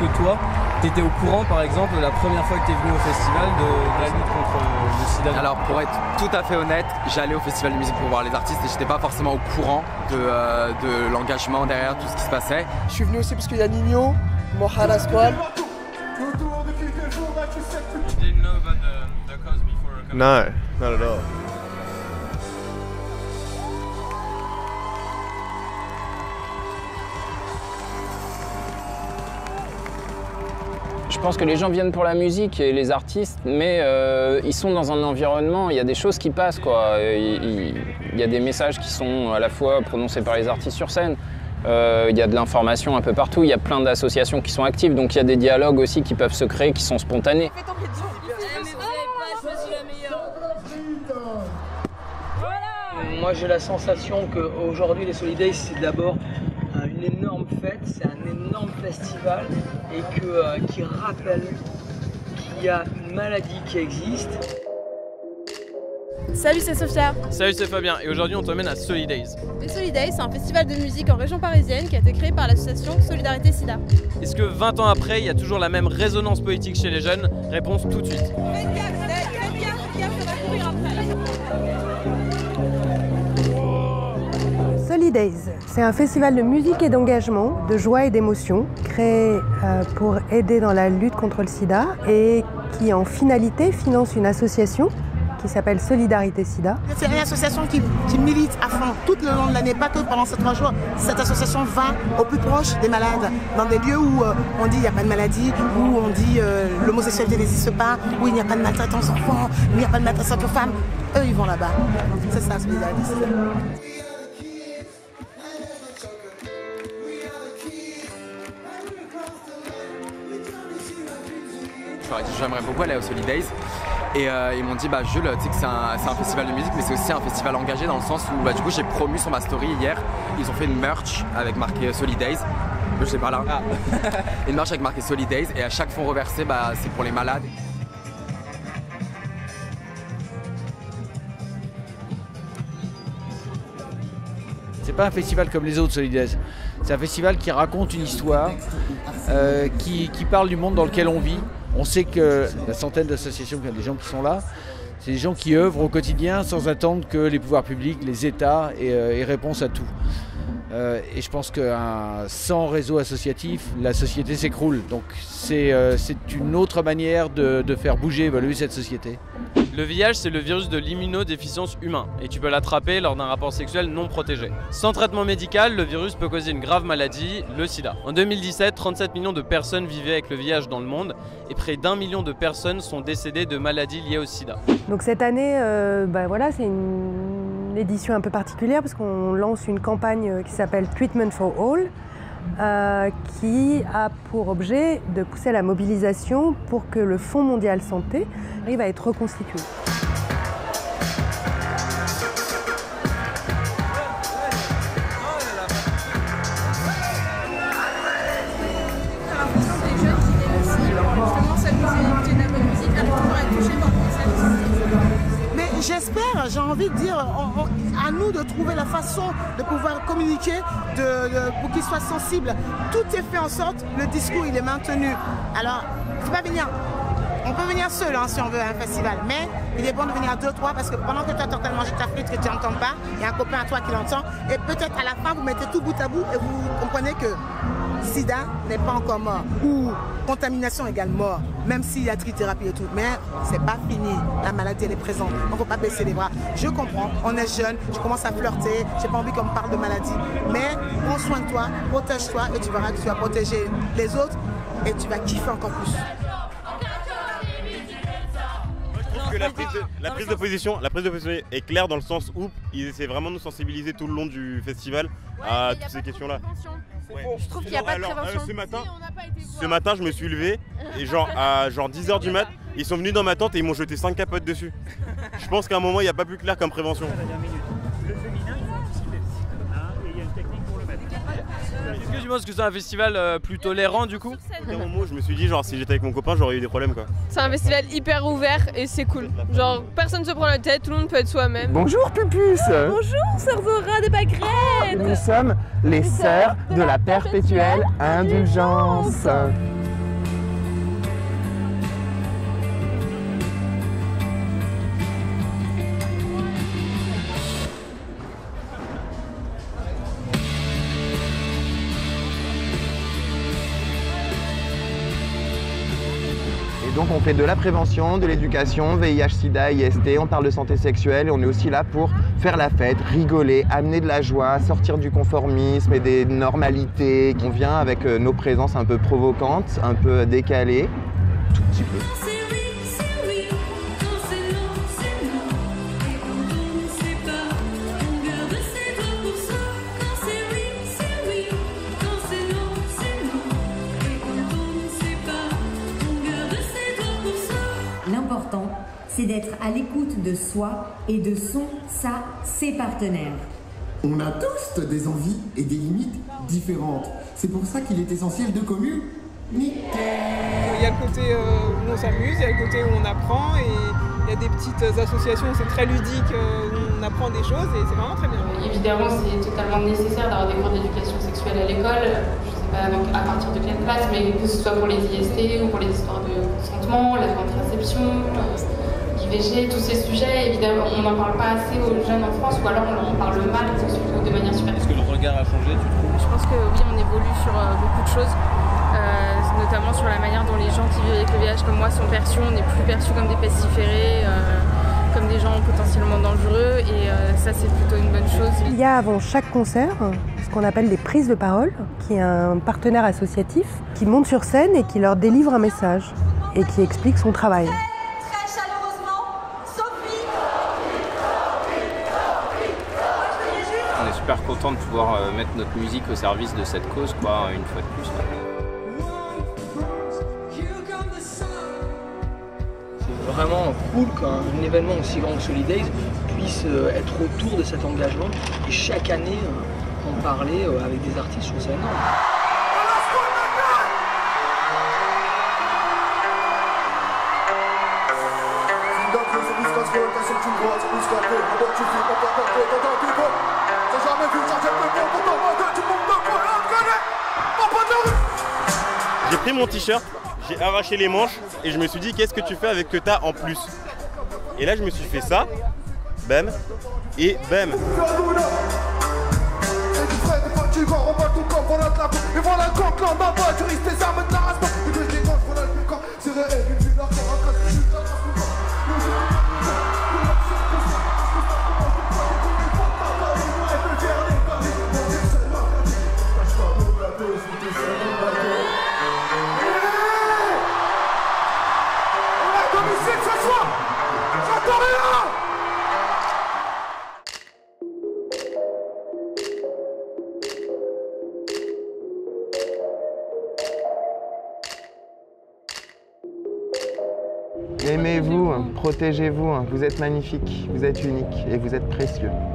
que toi, tu étais au courant par exemple la première fois que tu es venu au festival de la lutte contre le sida? Alors pour être tout à fait honnête, j'allais au festival de musique pour voir les artistes et j'étais pas forcément au courant de l'engagement derrière tout ce qui se passait. Je suis venu aussi parce qu'il y a Nino, Mohara Squad. No, not at all. Je pense que les gens viennent pour la musique et les artistes, mais ils sont dans un environnement, il y a des choses qui passent, quoi. Il y a des messages qui sont à la fois prononcés par les artistes sur scène, il y a de l'information un peu partout, il y a plein d'associations qui sont actives, donc il y a des dialogues aussi qui peuvent se créer, qui sont spontanés. Moi j'ai la sensation qu'aujourd'hui les Solidays c'est d'abord une énorme fête, c'est un énorme festival et qui rappelle qu'il y a une maladie qui existe. Salut, c'est Sophia. Salut, c'est Fabien et aujourd'hui on t'emmène à Solidays. Les Solidays, c'est un festival de musique en région parisienne qui a été créé par l'association Solidarité Sida. Est-ce que 20 ans après, il y a toujours la même résonance politique chez les jeunes? Réponse tout de suite. Solidays, c'est un festival de musique et d'engagement, de joie et d'émotion, créé pour aider dans la lutte contre le sida et qui en finalité finance une association qui s'appelle Solidarité Sida. C'est une association qui milite à fond tout le long de l'année, pas que pendant ces 3 jours. Cette association va au plus proche des malades, dans des lieux où on dit il n'y a pas de maladie, où on dit l'homosexualité n'existe pas, où il n'y a pas de maltraitance aux enfants, où il n'y a pas de maltraitance aux femmes. Eux, ils vont là-bas. C'est ça, Solidarité Sida. J'aimerais beaucoup aller au Solidays et ils m'ont dit Jules, tu sais que c'est un festival de musique mais c'est aussi un festival engagé dans le sens où du coup j'ai promu sur ma story hier, ils ont fait une merch avec marqué Solidays, je sais pas là, une merch avec marqué Solidays et à chaque fonds reversé c'est pour les malades. C'est pas un festival comme les autres Solidays, c'est un festival qui raconte une histoire, qui parle du monde dans lequel on vit. On sait que la centaine d'associations, des gens qui sont là, c'est des gens qui œuvrent au quotidien sans attendre que les pouvoirs publics, les États aient réponse à tout. Et je pense que sans réseau associatif, la société s'écroule. Donc c'est une autre manière de faire bouger, évoluer cette société. Le VIH, c'est le virus de l'immunodéficience humain et tu peux l'attraper lors d'un rapport sexuel non protégé. Sans traitement médical, le virus peut causer une grave maladie, le sida. En 2017, 37 millions de personnes vivaient avec le VIH dans le monde et près d'1 million de personnes sont décédées de maladies liées au sida. Donc cette année, voilà, c'est une édition un peu particulière parce qu'on lance une campagne qui s'appelle Treatment for All, qui a pour objet de pousser à la mobilisation pour que le Fonds mondial santé arrive à être reconstitué. Mais j'espère, j'ai envie de dire, à nous de trouver la façon de pouvoir communiquer pour qu'ils soient sensibles. Tout est fait en sorte, le discours il est maintenu. Alors, il ne faut pas venir. On peut venir seul si on veut à un festival, mais il est bon de venir à 2, 3 parce que pendant que toi tu es en train de manger ta frite que tu n'entends pas, il y a un copain à toi qui l'entend et peut-être à la fin vous mettez tout bout à bout et vous comprenez que sida n'est pas encore mort ou contamination égale mort, même s'il y a trithérapie et tout, mais c'est pas fini, la maladie elle est présente, donc il ne faut pas baisser les bras. Je comprends, on est jeune, je commence à flirter, j'ai pas envie qu'on me parle de maladie, mais prends soin de toi, protège-toi et tu verras que tu vas protéger les autres et tu vas kiffer encore plus. Que la prise de position est claire dans le sens où ils essaient vraiment de nous sensibiliser tout le long du festival à toutes ces questions-là. Je trouve qu'il n'y a pas de prévention. Ce matin, je me suis levé et à 10h du mat, ils sont venus dans ma tente et ils m'ont jeté 5 capotes dessus. Je pense qu'à un moment, il n'y a pas plus clair comme prévention. Le féminin, il faut anticiper. Et il y a une technique pour le mettre. Est-ce que tu penses que c'est un festival plus tolérant du coup? À un moment, je me suis dit, si j'étais avec mon copain, j'aurais eu des problèmes quoi. C'est un festival hyper ouvert et c'est cool. Genre, personne ne se prend la tête, tout le monde peut être soi-même. Bonjour Pupus. Bonjour, sœur Zora des pâquerettes. Nous sommes les sœurs de la perpétuelle indulgence. Donc on fait de la prévention, de l'éducation, VIH, SIDA, IST, on parle de santé sexuelle et on est aussi là pour faire la fête, rigoler, amener de la joie, sortir du conformisme et des normalités. On vient avec nos présences un peu provocantes, un peu décalées, tout petit peu. L'important, c'est d'être à l'écoute de soi et de ses partenaires. On a tous des envies et des limites différentes. C'est pour ça qu'il est essentiel de communiquer. Il y a le côté où on s'amuse, il y a le côté où on apprend et il y a des petites associations où c'est très ludique, où on apprend des choses et c'est vraiment très bien. Évidemment, c'est totalement nécessaire d'avoir des cours d'éducation sexuelle à l'école. Donc à partir de quelle place, mais que ce soit pour les IST ou pour les histoires de consentement, la contraception, l'IVG, tous ces sujets, évidemment, on n'en parle pas assez aux jeunes en France, ou alors on parle mal, surtout de manière super. Est-ce que le regard a changé, tu trouves? Je pense que oui, on évolue sur beaucoup de choses, notamment sur la manière dont les gens qui vivent avec le VIH comme moi sont perçus. On n'est plus perçus comme des pestiférés, comme des gens potentiellement dangereux, et ça c'est plutôt une bonne chose. Il y a avant chaque concert ce qu'on appelle des prises de parole, qui est un partenaire associatif qui monte sur scène et qui leur délivre un message et qui explique son travail. Très chaleureusement, Sophie. On est super content de pouvoir mettre notre musique au service de cette cause, quoi, une fois de plus. C'est vraiment cool qu'un événement aussi grand que Solidays puisse être autour de cet engagement et chaque année en parler avec des artistes, je trouve ça énorme. J'ai pris mon t-shirt, j'ai arraché les manches et je me suis dit qu'est-ce que tu fais avec ce que t'as en plus. Et là je me suis fait ça, bam, et bam. Aimez-vous, protégez-vous, vous êtes magnifiques, vous êtes uniques et vous êtes précieux.